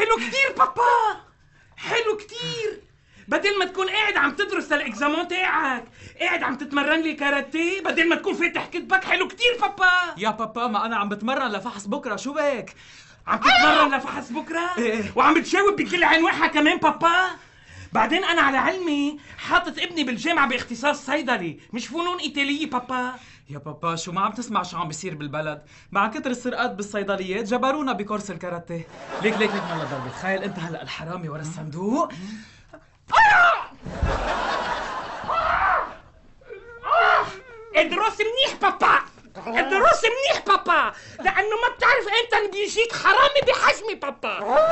حلو كتير بابا، حلو كتير. بدل ما تكون قاعد عم تدرس للاكزامان تاعك، قاعد عم تتمرن لي كاراتيه، بدل ما تكون فاتح كتبك. حلو كتير بابا. يا بابا ما انا عم بتمرن لفحص بكره، شو بك؟ عم تتمرن لفحص بكره؟ إيه. وعم بتجاوب بكل عين واحة كمان بابا؟ بعدين انا على علمي حاطط ابني بالجامعه باختصاص صيدلي مش فنون قتاليه بابا. يا بابا شو ما عم تسمع شو عم بيصير بالبلد؟ مع كتر السرقات بالصيدليات جبرونا بكورس الكاراتيه. ليك مالا ضربة. تخيل انت هلا الحرامي ورا الصندوق. ادرس منيح بابا، ادرس منيح بابا، لانه ما بتعرف امتى بيجيك حرامي بحجمي بابا.